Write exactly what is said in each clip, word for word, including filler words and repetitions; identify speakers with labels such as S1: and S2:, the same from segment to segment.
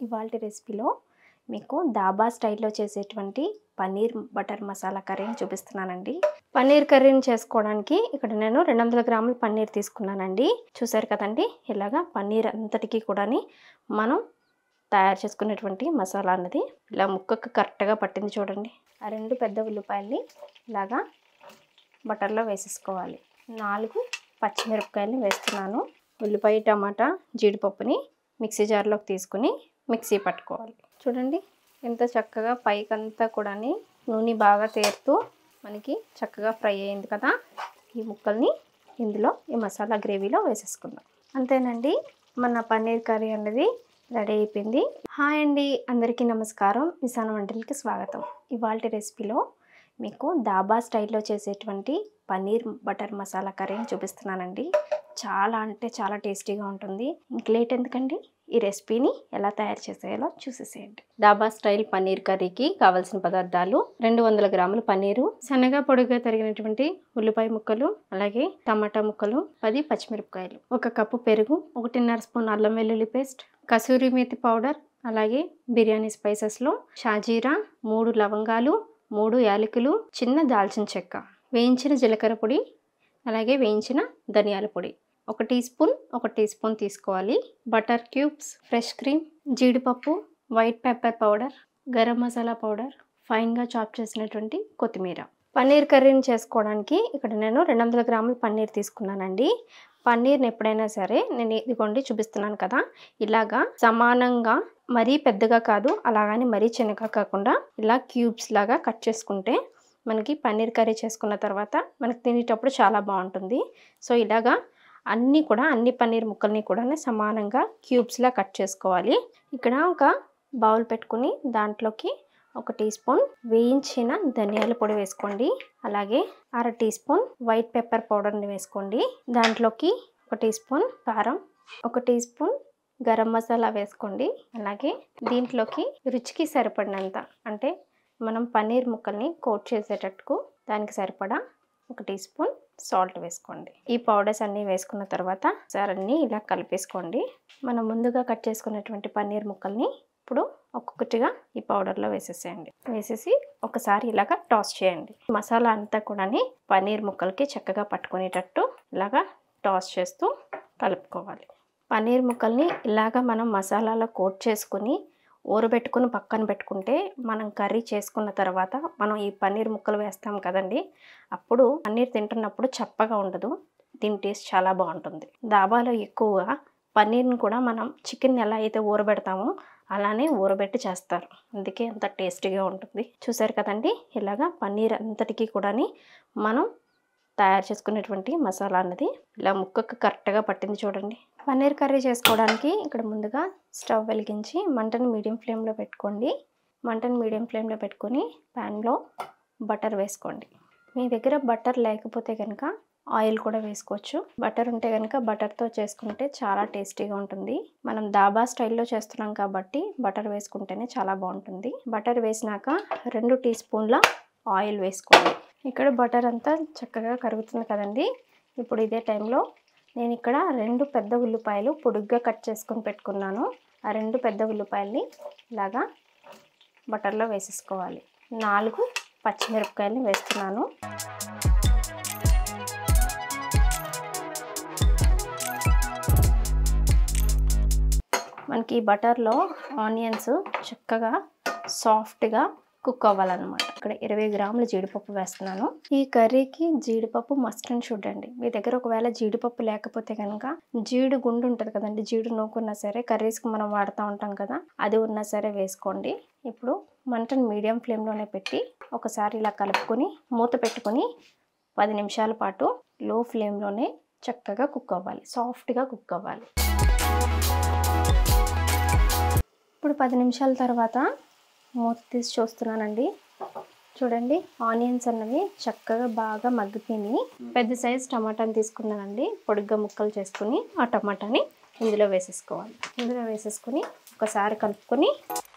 S1: ఇవాల్టి రెసిపీలో మీకు దాబా స్టైల్లో చేసేటువంటి పన్నీర్ బటర్ మసాలా కర్రీని చూపిస్తున్నానండి. పన్నీర్ కర్రీని చేసుకోవడానికి ఇక్కడ నేను రెండు వందల గ్రాముల పన్నీర్ తీసుకున్నానండి. చూసారు కదండి, ఇలాగా పన్నీర్ అంతటికీ కూడా మనం తయారు చేసుకునేటువంటి మసాలా అన్నది ఇలా ముక్కకు కరెక్ట్గా పట్టింది చూడండి. ఆ రెండు పెద్ద ఉల్లిపాయల్ని ఇలాగా బటర్లో వేసేసుకోవాలి. నాలుగు పచ్చిమిరపకాయలని వేస్తున్నాను. ఉల్లిపాయ, టమాటా, జీడిపప్పుని మిక్సీ జార్లోకి తీసుకుని మిక్సీ పట్టుకోవాలి. చూడండి ఎంత చక్కగా పైకంతా కూడా నూనె బాగా తేరుతూ మనకి చక్కగా ఫ్రై అయింది కదా. ఈ ముక్కల్ని ఇందులో ఈ మసాలా గ్రేవీలో వేసేసుకుందాం. అంతేనండి, మన పన్నీర్ కర్రీ అనేది రెడీ అయిపోయింది. హాయ్ అండి, అందరికీ నమస్కారం. నిసాన వంటలకి స్వాగతం. ఇవాల్టి రెసిపీలో మీకు దాబా స్టైల్లో చేసేటువంటి పన్నీర్ బటర్ మసాలా కర్రీని చూపిస్తున్నానండి. చాలా అంటే చాలా టేస్టీగా ఉంటుంది. ఇంక లేట్ ఎందుకండి, ఈ రెసిపీని ఎలా తయారు చేసేయాలో చూసేసేయండి. డాబా స్టైల్ పన్నీర్ కర్రీకి కావాల్సిన పదార్థాలు: రెండు వందల గ్రాముల పన్నీరు, సన్నగా పొడిగా తరిగినటువంటి ఉల్లిపాయ ముక్కలు, అలాగే టమాటా ముక్కలు, పది పచ్చిమిరపకాయలు, ఒక కప్పు పెరుగు, ఒకటిన్నర స్పూన్ అల్లం వెల్లుల్లి పేస్ట్, కసూరి మేతి పౌడర్, అలాగే బిర్యానీ స్పైసెస్లో షాజీరా, మూడు లవంగాలు, మూడు యాలకులు, చిన్న దాల్చిన చెక్క, వేయించిన జీలకర్ర పొడి, అలాగే వేయించిన ధనియాల పొడి, ఒక టీ స్పూన్ ఒక టీ స్పూన్ తీసుకోవాలి. బటర్ క్యూబ్స్, ఫ్రెష్ క్రీమ్, జీడిపప్పు, white pepper powder, garam masala powder, ఫైన్గా చాప్ చేసినటువంటి కొత్తిమీర. పన్నీర్ కర్రీని చేసుకోవడానికి ఇక్కడ నేను రెండు వందల గ్రాముల పన్నీర్ తీసుకున్నానండి. పన్నీర్ని ఎప్పుడైనా సరే నేను ఇదిగోండి చూపిస్తున్నాను కదా, ఇలాగా సమానంగా, మరీ పెద్దగా కాదు అలాగని మరీ చిన్నగా కాకుండా ఇలా క్యూబ్స్ లాగా కట్ చేసుకుంటే మనకి పన్నీర్ కర్రీ చేసుకున్న తర్వాత మనకి తినేటప్పుడు చాలా బాగుంటుంది. సో ఇలాగా అన్నీ కూడా అన్ని పన్నీర్ ముక్కల్ని కూడా సమానంగా క్యూబ్స్లా కట్ చేసుకోవాలి. ఇక్కడ ఒక బౌల్ పెట్టుకుని దాంట్లోకి ఒక టీ స్పూన్ వేయించిన ధనియాల పొడి వేసుకోండి. అలాగే అర టీ స్పూన్ వైట్ పెప్పర్ పౌడర్ని వేసుకోండి. దాంట్లోకి ఒక టీ స్పూన్ కారం, ఒక టీ స్పూన్ గరం మసాలా వేసుకోండి. అలాగే దీంట్లోకి రుచికి సరిపడినంత, అంటే మనం పన్నీర్ ముక్కల్ని కోట్ చేసేటట్టుకు దానికి సరిపడా ఒక టీ స్పూన్ సాల్ట్ వేసుకోండి. ఈ పౌడర్స్ అన్నీ వేసుకున్న తర్వాత సార్ అన్నీ ఇలా కలిపేసుకోండి. మనం ముందుగా కట్ చేసుకున్నటువంటి పన్నీర్ ముక్కల్ని ఇప్పుడు ఒక్కొక్కటిగా ఈ పౌడర్లో వేసేసేయండి. వేసేసి ఒకసారి ఇలాగా టాస్ చేయండి. మసాలా అంతా కూడా పన్నీర్ ముక్కలకి చక్కగా పట్టుకునేటట్టు ఇలాగా టాస్ చేస్తూ కలుపుకోవాలి. పన్నీర్ ముక్కల్ని ఇలాగా మనం మసాలాలో కోట్ చేసుకుని ఊరబెట్టుకుని పక్కన పెట్టుకుంటే మనం కర్రీ చేసుకున్న తర్వాత మనం ఈ పన్నీర్ ముక్కలు వేస్తాం కదండి, అప్పుడు పన్నీర్ తింటున్నప్పుడు చప్పగా ఉండదు. దీని టేస్ట్ చాలా బాగుంటుంది. దాబాలో ఎక్కువగా పన్నీర్ని కూడా మనం చికెన్ ఎలా అయితే ఊరబెడతామో అలానే ఊరబెట్టి చేస్తారు, అందుకే అంత టేస్టీగా ఉంటుంది. చూసారు కదండి, ఇలాగా పన్నీర్ అంతటికీ కూడా మనం తయారు చేసుకునేటువంటి మసాలా అన్నది ఇలా ముక్కకు కరెక్ట్గా పట్టింది చూడండి. పన్నీర్ కర్రీ చేసుకోవడానికి ఇక్కడ ముందుగా స్టవ్ వెలిగించి మంటను మీడియం ఫ్లేమ్లో పెట్టుకోండి. మంటను మీడియం ఫ్లేమ్లో పెట్టుకొని ప్యాన్లో బటర్ వేసుకోండి. మీ దగ్గర బటర్ లేకపోతే కనుక ఆయిల్ కూడా వేసుకోవచ్చు. బటర్ ఉంటే కనుక బటర్తో చేసుకుంటే చాలా టేస్టీగా ఉంటుంది. మనం దాబా స్టైల్లో చేస్తున్నాం కాబట్టి బటర్ వేసుకుంటేనే చాలా బాగుంటుంది. బటర్ వేసినాక రెండు టీ స్పూన్ల ఆయిల్ వేసుకోండి. ఇక్కడ బటర్ అంతా చక్కగా కరుగుతుంది కదండి. ఇప్పుడు ఇదే టైంలో నేను ఇక్కడ రెండు పెద్ద ఉల్లిపాయలు పొడుగ్గా కట్ చేసుకొని పెట్టుకున్నాను. ఆ రెండు పెద్ద ఉల్లిపాయల్ని ఇలాగా బటర్లో వేసేసుకోవాలి. నాలుగు పచ్చిమిరపకాయలని వేస్తున్నాను. మనకి బటర్లో ఆనియన్స్ చక్కగా సాఫ్ట్గా కుక్ అవ్వాలన్నమాట. ఇక్కడ ఇరవై గ్రాముల జీడిపప్పు వేస్తున్నాను. ఈ కర్రీకి జీడిపప్పు మస్ట్ అండ్ షుడ్ అండి. మీ దగ్గర ఒకవేళ జీడిపప్పు లేకపోతే కనుక జీడి గుండు ఉంటుంది కదండి, జీడి నూకున్నా సరే కర్రీస్కి మనం వాడుతూ ఉంటాం కదా, అది ఉన్నా సరే వేసుకోండి. ఇప్పుడు మంటను మీడియం ఫ్లేమ్లోనే పెట్టి ఒకసారి ఇలా కలుపుకొని మూత పెట్టుకొని పది నిమిషాల పాటు లో ఫ్లేమ్లోనే చక్కగా కుక్ అవ్వాలి, సాఫ్ట్గా కుక్ అవ్వాలి. ఇప్పుడు పది నిమిషాల తర్వాత మూత తీసి చూస్తున్నానండి. చూడండి, ఆనియన్స్ అన్నవి చక్కగా బాగా మగ్గిపోయినాయి. పెద్ద సైజ్ టమాటాని తీసుకున్నానండి, పొడిగ్గా ముక్కలు చేసుకుని ఆ టమాటాని ఇందులో వేసేసుకోవాలి. ఇందులో వేసేసుకుని ఒకసారి కలుపుకొని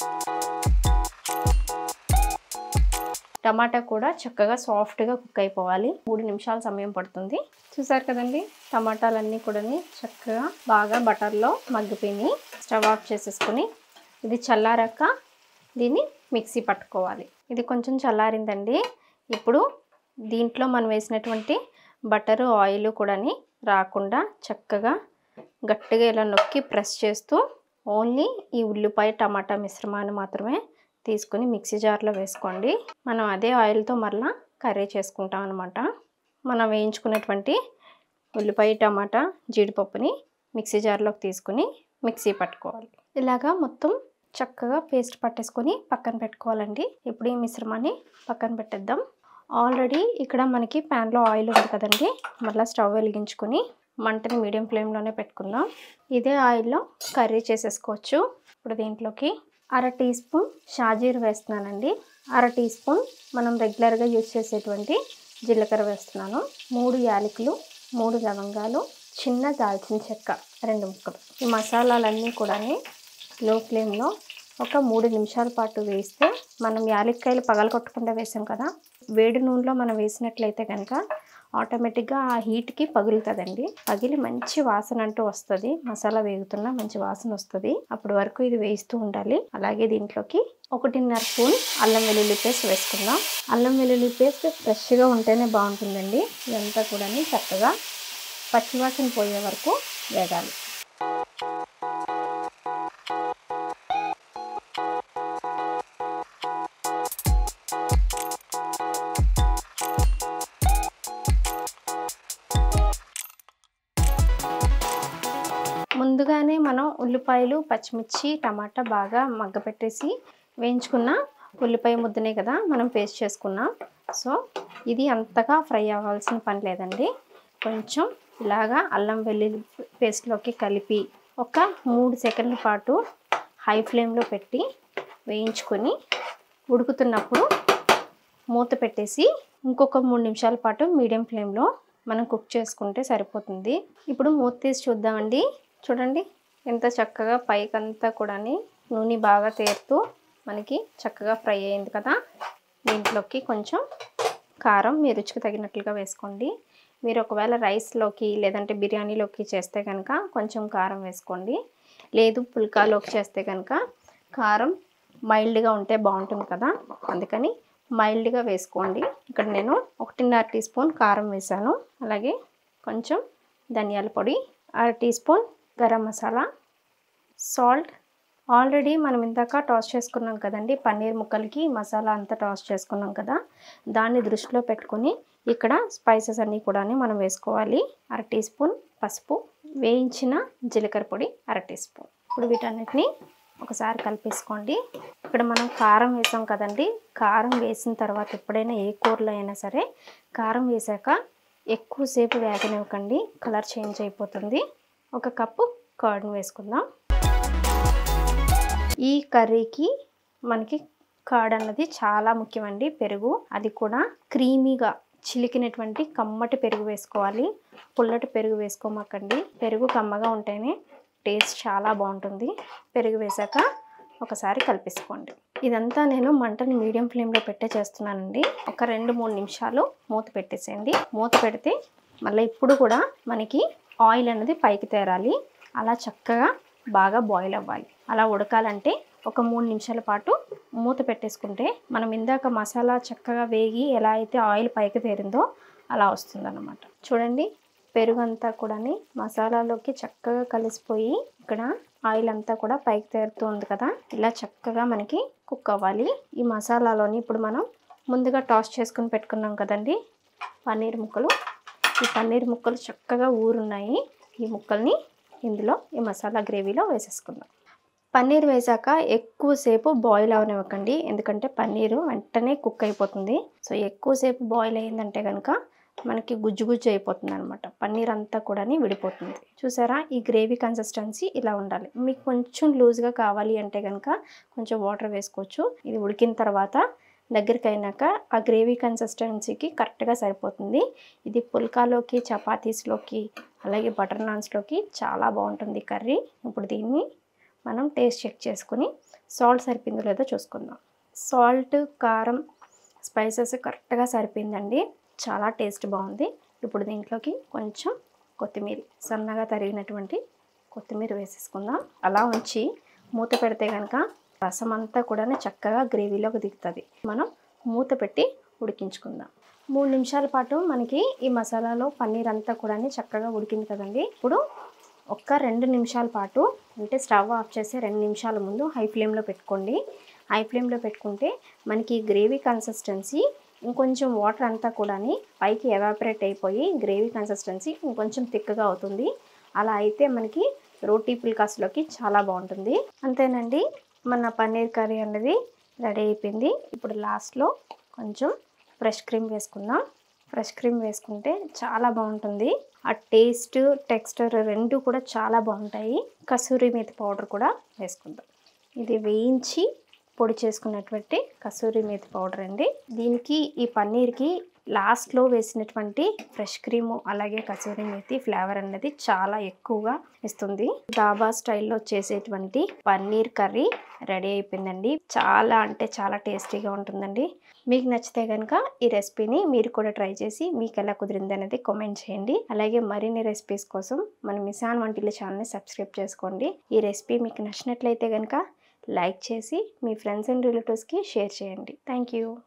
S1: టమాటా కూడా చక్కగా సాఫ్ట్గా కుక్ అయిపోవాలి. మూడు నిమిషాల సమయం పడుతుంది. చూసారు కదండి, టమాటాలన్నీ కూడా చక్కగా బాగా బటర్లో మగ్గిపోయినాయి. స్టవ్ ఆఫ్ చేసేసుకుని ఇది చల్లారాక దీన్ని మిక్సీ పట్టుకోవాలి. ఇది కొంచెం చల్లారిందండి. ఇప్పుడు దీంట్లో మనం వేసినటువంటి బటరు ఆయిల్ కూడాని రాకుండా చక్కగా గట్టిగా ఇలా నొక్కి ప్రెస్ చేస్తూ ఓన్లీ ఈ ఉల్లిపాయ టమాటా మిశ్రమాన్ని మాత్రమే తీసుకుని మిక్సీ జార్లో వేసుకోండి. మనం అదే ఆయిల్తో మరలా కర్రీ చేసుకుంటాం అన్నమాట. మనం వేయించుకున్నటువంటి ఉల్లిపాయ టమాటా జీడిపప్పుని మిక్సీ జార్లోకి తీసుకుని మిక్సీ పట్టుకోవాలి. ఇలాగా మొత్తం చక్కగా పేస్ట్ పట్టేసుకొని పక్కన పెట్టుకోవాలండి. ఇప్పుడు ఈ మిశ్రమాన్ని పక్కన పెట్టేద్దాం. ఆల్రెడీ ఇక్కడ మనకి ప్యాన్లో ఆయిల్ ఉంది కదండి. మళ్ళీ స్టవ్ వెలిగించుకొని మంటని మీడియం ఫ్లేమ్లోనే పెట్టుకుందాం. ఇదే ఆయిల్లో కర్రీ చేసేసుకోవచ్చు. ఇప్పుడు దీంట్లోకి అర టీ స్పూన్ షాజీర్ వేస్తున్నానండి. అర టీ స్పూన్ మనం రెగ్యులర్గా యూజ్ చేసేటువంటి జీలకర్ర వేస్తున్నాను. మూడు యాలకులు, మూడు లవంగాలు, చిన్న దాల్చిన చెక్క రెండు ముక్కలు. ఈ మసాలాలన్నీ కూడా లో ఫ్లేమ్లో ఒక మూడు నిమిషాల పాటు వేస్తే మనం యాలక్కాయలు పగలగొట్టకుండా వేసాం కదా, వేడి నూనెలో మనం వేసినట్లయితే కనుక ఆటోమేటిక్గా ఆ హీట్కి పగులుతుందండి. పగిలి మంచి వాసన అంటూ వస్తుంది. మసాలా వేగుతున్నా మంచి వాసన వస్తుంది. అప్పటి వరకు ఇది వేయిస్తూ ఉండాలి. అలాగే దీంట్లోకి ఒకటిన్నర స్పూన్ అల్లం వెల్లుల్లి పేస్ట్ వేసుకుందాం. అల్లం వెల్లుల్లి పేస్ట్ ఫ్రెష్గా ఉంటేనే బాగుంటుందండి. ఇదంతా కూడా చక్కగా పచ్చివాసన పోయే వరకు వేగాలి. ముందుగానే మనం ఉల్లిపాయలు, పచ్చిమిర్చి, టమాటా బాగా మగ్గపెట్టేసి వేయించుకున్న ఉల్లిపాయ ముద్దనే కదా మనం పేస్ట్ చేసుకున్నాం. సో ఇది అంతగా ఫ్రై అవ్వాల్సిన పని లేదండి. కొంచెం ఇలాగా అల్లం వెల్లుల్లి పేస్ట్లోకి కలిపి ఒక మూడు సెకండ్ల పాటు హై ఫ్లేమ్లో పెట్టి వేయించుకొని ఉడుకుతున్నప్పుడు మూత పెట్టేసి ఇంకొక మూడు నిమిషాల పాటు మీడియం ఫ్లేమ్లో మనం కుక్ చేసుకుంటే సరిపోతుంది. ఇప్పుడు మూత తీసి చూద్దామండి. చూడండి ఎంత చక్కగా పైకంతా కూడా నూనె బాగా తేరుతూ మనకి చక్కగా ఫ్రై అయింది కదా. దీంట్లోకి కొంచెం కారం మీ రుచికి తగినట్లుగా వేసుకోండి. మీరు ఒకవేళ రైస్లోకి లేదంటే బిర్యానీలోకి చేస్తే కనుక కొంచెం కారం వేసుకోండి. లేదు పుల్కాలోకి చేస్తే కనుక కారం మైల్డ్గా ఉంటే బాగుంటుంది కదా, అందుకని మైల్డ్గా వేసుకోండి. ఇక్కడ నేను ఒకటిన్నర టీ స్పూన్ కారం వేసాను. అలాగే కొంచెం ధనియాల పొడి, అర teaspoon garam masala, salt. Already మనం ఇందాక టాస్ చేసుకున్నాం కదండి పన్నీర్ ముక్కలకి మసాలా అంతా టాస్ చేసుకున్నాం కదా, దాన్ని దృష్టిలో పెట్టుకొని ఇక్కడ స్పైసెస్ అన్నీ కూడా మనం వేసుకోవాలి. అర టీ స్పూన్ పసుపు, వేయించిన జీలకర్ర పొడి అర టీ స్పూన్. ఇప్పుడు వీటన్నిటిని ఒకసారి కలిపేసుకోండి. ఇక్కడ మనం కారం వేసాం కదండి, కారం వేసిన తర్వాత ఎప్పుడైనా ఏ కూరలో అయినా సరే కారం వేసాక ఎక్కువసేపు వేగనివ్వకండి, కలర్ చేంజ్ అయిపోతుంది. ఒక కప్పు కర్డ్ వేసుకుందాం. ఈ కర్రీకి మనకి కర్డ్ అన్నది చాలా ముఖ్యమండి. పెరుగు, అది కూడా క్రీమీగా చిలికినటువంటి కమ్మటి పెరుగు వేసుకోవాలి. పుల్లటి పెరుగు వేసుకోమాకండి. పెరుగు కమ్మగా ఉంటేనే టేస్ట్ చాలా బాగుంటుంది. పెరుగు వేసాక ఒకసారి కలిపేసుకోండి. ఇదంతా నేను మంటని మీడియం ఫ్లేమ్లో పెట్టే చేస్తున్నానండి. ఒక రెండు మూడు నిమిషాలు మూత పెట్టేసేయండి. మూత పెడితే మళ్ళీ ఇప్పుడు కూడా మనకి ఆయిల్ అనేది పైకి తేరాలి. అలా చక్కగా బాగా బాయిల్ అవ్వాలి. అలా ఉడకాలంటే ఒక మూడు నిమిషాల పాటు మూత పెట్టేసుకుంటే మనం ఇందాక మసాలా చక్కగా వేగి ఎలా అయితే ఆయిల్ పైకి తేరిందో అలా వస్తుందన్నమాట. చూడండి పెరుగు అంతా కూడా మసాలాలోకి చక్కగా కలిసిపోయి ఇక్కడ ఆయిల్ అంతా కూడా పైకి తేరుతూ ఉంది కదా, ఇలా చక్కగా మనకి కుక్ అవ్వాలి. ఈ మసాలాలోని ఇప్పుడు మనం ముందుగా టాస్ చేసుకుని పెట్టుకున్నాం కదండి పన్నీర్ ముక్కలు. ఈ పన్నీర్ ముక్కలు చక్కగా ఊరున్నాయి. ఈ ముక్కల్ని ఇందులో ఈ మసాలా గ్రేవీలో వేసేసుకుందాం. పన్నీర్ వేసాక ఎక్కువసేపు బాయిల్ అవనివ్వకండి, ఎందుకంటే పన్నీరు వెంటనే కుక్ అయిపోతుంది. సో ఎక్కువసేపు బాయిల్ అయిందంటే కనుక మనకి గుజ్జు గుజ్జు అయిపోతుంది అనమాట. పన్నీర్ అంతా కూడా విడిపోతుంది. చూసారా, ఈ గ్రేవీ కన్సిస్టెన్సీ ఇలా ఉండాలి. మీకు కొంచెం లూజ్గా కావాలి అంటే కనుక కొంచెం వాటర్ వేసుకోవచ్చు. ఇది ఉడికిన తర్వాత దగ్గరికి అయినాక ఆ గ్రేవీ కన్సిస్టెన్సీకి కరెక్ట్గా సరిపోతుంది. ఇది పుల్కాలోకి, చపాతీస్లోకి, అలాగే బటర్ నాన్స్లోకి చాలా బాగుంటుంది కర్రీ. ఇప్పుడు దీన్ని మనం టేస్ట్ చెక్ చేసుకుని సాల్ట్ సరిపోయిందో లేదో చూసుకుందాం. సాల్ట్, కారం, స్పైసెస్ కరెక్ట్గా సరిపోయిందండి. చాలా టేస్ట్ బాగుంది. ఇప్పుడు దీంట్లోకి కొంచెం కొత్తిమీర, సన్నగా తరిగినటువంటి కొత్తిమీర వేసేసుకుందాం. అలా ఉంచి మూత పెడితే కనుక రసం అంతా కూడా చక్కగా గ్రేవీలోకి దిగుతుంది. మనం మూత పెట్టి ఉడికించుకుందాం. మూడు నిమిషాల పాటు మనకి ఈ మసాలాలో పన్నీర్ అంతా కూడా చక్కగా ఉడికింది కదండి. ఇప్పుడు ఒక్క రెండు నిమిషాల పాటు అంటే స్టవ్ ఆఫ్ చేసి రెండు నిమిషాల ముందు హై ఫ్లేమ్లో పెట్టుకోండి. హై ఫ్లేమ్లో పెట్టుకుంటే మనకి గ్రేవీ కన్సిస్టెన్సీ ఇంకొంచెం వాటర్ అంతా కూడా పైకి ఎవాపరేట్ అయిపోయి గ్రేవీ కన్సిస్టెన్సీ ఇంకొంచెం థిక్గా అవుతుంది. అలా అయితే మనకి రోటీ పుల్కాస్లోకి చాలా బాగుంటుంది. అంతేనండి, మన పన్నీర్ కర్రీ అనేది రెడీ అయిపోయింది. ఇప్పుడు లాస్ట్లో కొంచెం ఫ్రెష్ క్రీమ్ వేసుకుందాం. ఫ్రెష్ క్రీమ్ వేసుకుంటే చాలా బాగుంటుంది. ఆ టేస్ట్ టెక్స్చర్ రెండు కూడా చాలా బాగుంటాయి. కసూరి మేతి పౌడర్ కూడా వేసుకుందాం. ఇది వేయించి పొడి చేసుకున్నటువంటి కసూరి మేతి పౌడర్ అండి. దీనికి ఈ పన్నీర్కి లాస్ట్లో వేసినటువంటి ఫ్రెష్ క్రీము అలాగే కసూరి మేతి ఫ్లేవర్ అనేది చాలా ఎక్కువగా ఇస్తుంది. డాబా స్టైల్లో చేసేటువంటి పన్నీర్ కర్రీ రెడీ అయిపోయిందండి. చాలా అంటే చాలా టేస్టీగా ఉంటుందండి. మీకు నచ్చితే కనుక ఈ రెసిపీని మీరు కూడా ట్రై చేసి మీకు ఎలా కుదిరింది అనేది కామెంట్ చేయండి. అలాగే మరిన్ని రెసిపీస్ కోసం మన మిసాన్ వంటిల్లు ఛానల్ని సబ్స్క్రైబ్ చేసుకోండి. ఈ రెసిపీ మీకు నచ్చినట్లయితే కనుక లైక్ చేసి మీ ఫ్రెండ్స్ అండ్ రిలేటివ్స్కి షేర్ చేయండి. Thank you.